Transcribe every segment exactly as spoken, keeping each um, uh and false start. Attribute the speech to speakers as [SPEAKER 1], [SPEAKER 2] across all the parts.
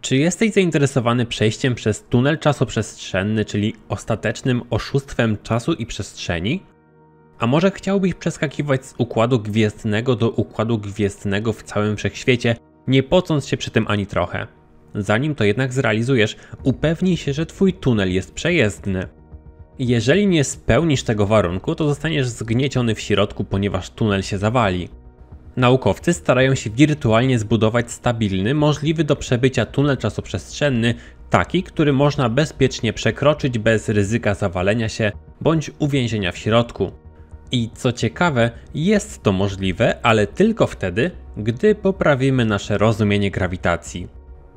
[SPEAKER 1] Czy jesteś zainteresowany przejściem przez tunel czasoprzestrzenny, czyli ostatecznym oszustwem czasu i przestrzeni? A może chciałbyś przeskakiwać z układu gwiezdnego do układu gwiezdnego w całym wszechświecie, nie pocąc się przy tym ani trochę? Zanim to jednak zrealizujesz, upewnij się, że twój tunel jest przejezdny. Jeżeli nie spełnisz tego warunku, to zostaniesz zgnieciony w środku, ponieważ tunel się zawali. Naukowcy starają się wirtualnie zbudować stabilny, możliwy do przebycia tunel czasoprzestrzenny, taki, który można bezpiecznie przekroczyć bez ryzyka zawalenia się bądź uwięzienia w środku. I co ciekawe, jest to możliwe, ale tylko wtedy, gdy poprawimy nasze rozumienie grawitacji.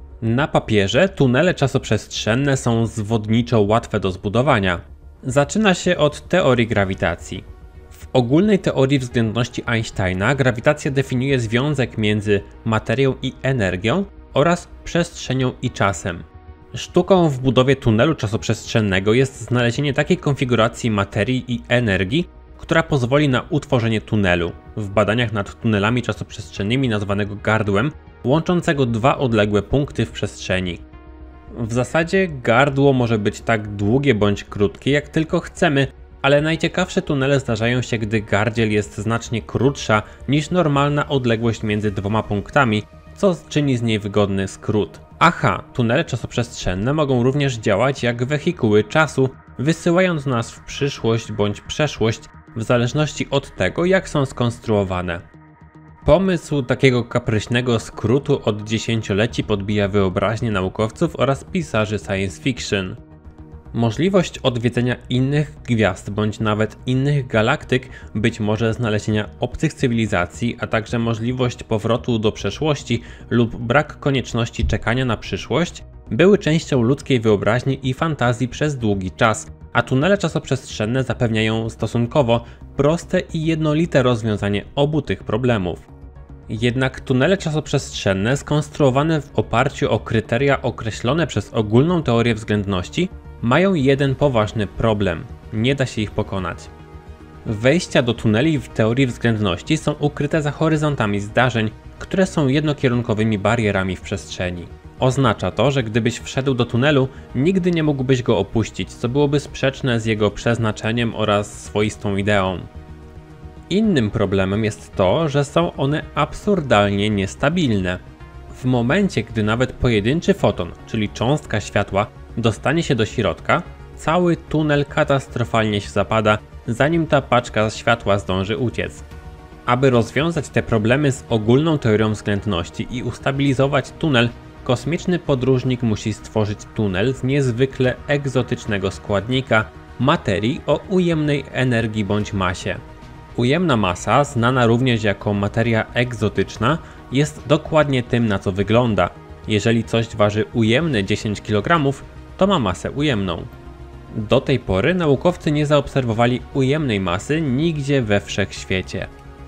[SPEAKER 1] Na papierze tunele czasoprzestrzenne są zwodniczo łatwe do zbudowania. Zaczyna się od teorii grawitacji. W ogólnej teorii względności Einsteina grawitacja definiuje związek między materią i energią oraz przestrzenią i czasem. Sztuką w budowie tunelu czasoprzestrzennego jest znalezienie takiej konfiguracji materii i energii, która pozwoli na utworzenie tunelu. W badaniach nad tunelami czasoprzestrzennymi nazwanego gardłem, łączącego dwa odległe punkty w przestrzeni. W zasadzie gardło może być tak długie bądź krótkie, jak tylko chcemy, ale najciekawsze tunele zdarzają się, gdy gardziel jest znacznie krótsza niż normalna odległość między dwoma punktami, co czyni z niej wygodny skrót. Aha, tunele czasoprzestrzenne mogą również działać jak wehikuły czasu, wysyłając nas w przyszłość bądź przeszłość, w zależności od tego, jak są skonstruowane. Pomysł takiego kapryśnego skrótu od dziesięcioleci podbija wyobraźnię naukowców oraz pisarzy science fiction. Możliwość odwiedzenia innych gwiazd bądź nawet innych galaktyk, być może znalezienia obcych cywilizacji, a także możliwość powrotu do przeszłości lub brak konieczności czekania na przyszłość, były częścią ludzkiej wyobraźni i fantazji przez długi czas, a tunele czasoprzestrzenne zapewniają stosunkowo proste i jednolite rozwiązanie obu tych problemów. Jednak tunele czasoprzestrzenne skonstruowane w oparciu o kryteria określone przez ogólną teorię względności mają jeden poważny problem. Nie da się ich pokonać. Wejścia do tuneli w teorii względności są ukryte za horyzontami zdarzeń, które są jednokierunkowymi barierami w przestrzeni. Oznacza to, że gdybyś wszedł do tunelu, nigdy nie mógłbyś go opuścić, co byłoby sprzeczne z jego przeznaczeniem oraz swoistą ideą. Innym problemem jest to, że są one absurdalnie niestabilne. W momencie, gdy nawet pojedynczy foton, czyli cząstka światła, dostanie się do środka, cały tunel katastrofalnie się zapada, zanim ta paczka światła zdąży uciec. Aby rozwiązać te problemy z ogólną teorią względności i ustabilizować tunel, kosmiczny podróżnik musi stworzyć tunel z niezwykle egzotycznego składnika, materii o ujemnej energii bądź masie. Ujemna masa, znana również jako materia egzotyczna, jest dokładnie tym, na co wygląda. Jeżeli coś waży ujemne dziesięć kilogramów, to ma masę ujemną. Do tej pory naukowcy nie zaobserwowali ujemnej masy nigdzie we wszechświecie.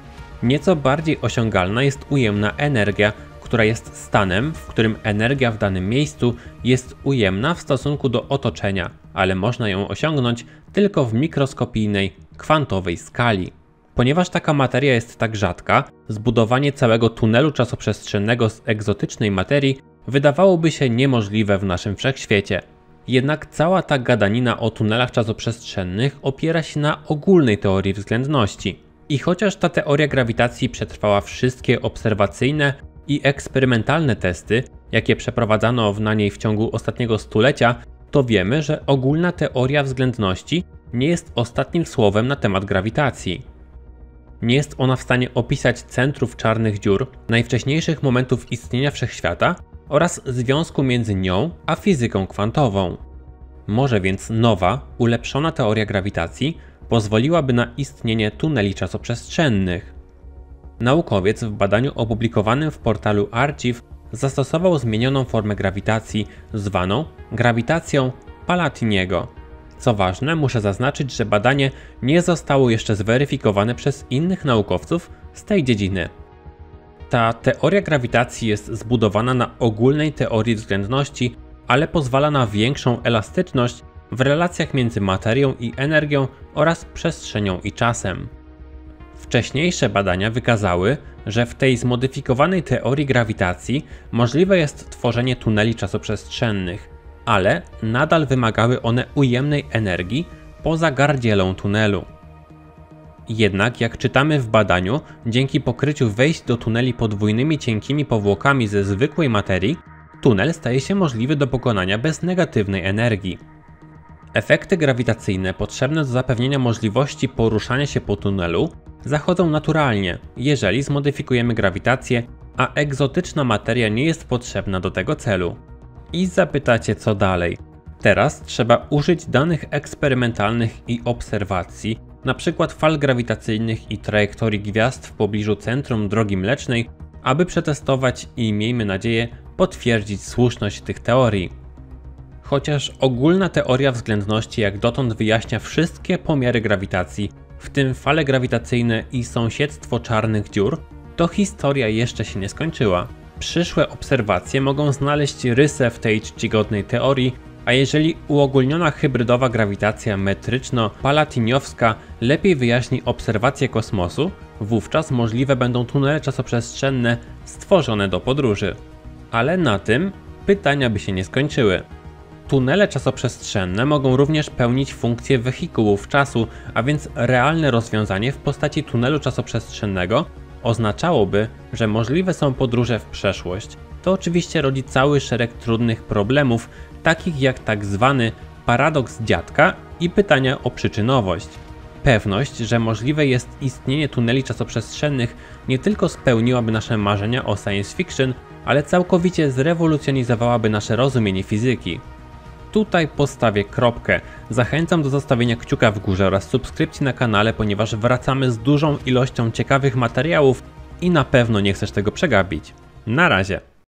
[SPEAKER 1] Nieco bardziej osiągalna jest ujemna energia, która jest stanem, w którym energia w danym miejscu jest ujemna w stosunku do otoczenia, ale można ją osiągnąć tylko w mikroskopijnej, kwantowej skali. Ponieważ taka materia jest tak rzadka, zbudowanie całego tunelu czasoprzestrzennego z egzotycznej materii wydawałoby się niemożliwe w naszym wszechświecie. Jednak cała ta gadanina o tunelach czasoprzestrzennych opiera się na ogólnej teorii względności. I chociaż ta teoria grawitacji przetrwała wszystkie obserwacyjne i eksperymentalne testy, jakie przeprowadzano na niej w ciągu ostatniego stulecia, to wiemy, że ogólna teoria względności nie jest ostatnim słowem na temat grawitacji. Nie jest ona w stanie opisać centrów czarnych dziur, najwcześniejszych momentów istnienia wszechświata oraz związku między nią a fizyką kwantową. Może więc nowa, ulepszona teoria grawitacji pozwoliłaby na istnienie tuneli czasoprzestrzennych. Naukowiec w badaniu opublikowanym w portalu Archive zastosował zmienioną formę grawitacji, zwaną grawitacją Palatiniego. Co ważne, muszę zaznaczyć, że badanie nie zostało jeszcze zweryfikowane przez innych naukowców z tej dziedziny. Ta teoria grawitacji jest zbudowana na ogólnej teorii względności, ale pozwala na większą elastyczność w relacjach między materią i energią oraz przestrzenią i czasem. W Wcześniejsze badania wykazały, że w tej zmodyfikowanej teorii grawitacji możliwe jest tworzenie tuneli czasoprzestrzennych, ale nadal wymagały one ujemnej energii poza gardzielą tunelu. Jednak jak czytamy w badaniu, dzięki pokryciu wejść do tuneli podwójnymi cienkimi powłokami ze zwykłej materii, tunel staje się możliwy do pokonania bez negatywnej energii. Efekty grawitacyjne potrzebne do zapewnienia możliwości poruszania się po tunelu zachodzą naturalnie, jeżeli zmodyfikujemy grawitację, a egzotyczna materia nie jest potrzebna do tego celu. I zapytacie, co dalej? Teraz trzeba użyć danych eksperymentalnych i obserwacji, np. fal grawitacyjnych i trajektorii gwiazd w pobliżu centrum Drogi Mlecznej, aby przetestować i, miejmy nadzieję, potwierdzić słuszność tych teorii. Chociaż ogólna teoria względności jak dotąd wyjaśnia wszystkie pomiary grawitacji, w tym fale grawitacyjne i sąsiedztwo czarnych dziur, to historia jeszcze się nie skończyła. Przyszłe obserwacje mogą znaleźć rysę w tej czcigodnej teorii, a jeżeli uogólniona hybrydowa grawitacja metryczno-palatiniowska lepiej wyjaśni obserwacje kosmosu, wówczas możliwe będą tunele czasoprzestrzenne stworzone do podróży. Ale na tym pytania by się nie skończyły. Tunele czasoprzestrzenne mogą również pełnić funkcję wehikułów czasu, a więc realne rozwiązanie w postaci tunelu czasoprzestrzennego oznaczałoby, że możliwe są podróże w przeszłość. To oczywiście rodzi cały szereg trudnych problemów, takich jak tak zwany paradoks dziadka i pytania o przyczynowość. Pewność, że możliwe jest istnienie tuneli czasoprzestrzennych nie tylko spełniłaby nasze marzenia o science fiction, ale całkowicie zrewolucjonizowałaby nasze rozumienie fizyki. Tutaj postawię kropkę. Zachęcam do zostawienia kciuka w górze oraz subskrypcji na kanale, ponieważ wracamy z dużą ilością ciekawych materiałów i na pewno nie chcesz tego przegapić. Na razie!